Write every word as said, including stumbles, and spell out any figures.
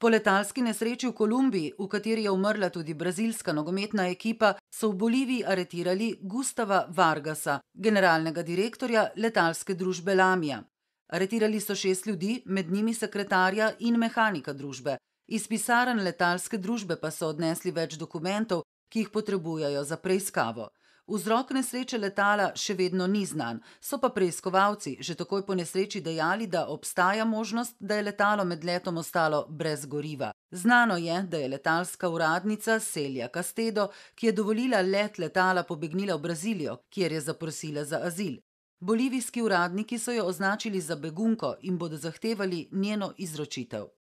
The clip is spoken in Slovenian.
Po letalski nesreči v Kolumbiji, v kateri je umrla tudi brazilska nogometna ekipa, so v Boliviji aretirali Gustava Vargasa, generalnega direktorja letalske družbe Lamia. Aretirali so šest ljudi, med njimi sekretarja in mehanika družbe. Iz pisarn letalske družbe pa so odnesli več dokumentov, ki jih potrebujejo za preiskavo. Vzrok nesreče letala še vedno ni znan, so pa preiskovalci že takoj po nesreči dejali, da obstaja možnost, da je letalo med letom ostalo brez goriva. Znano je, da je letalska uradnica Celia Castedo, ki je dovolila let letala, pobegnila v Brazilijo, kjer je zaprosila za azil. Bolivijski uradniki so jo označili za begunko in bodo zahtevali njeno izročitev.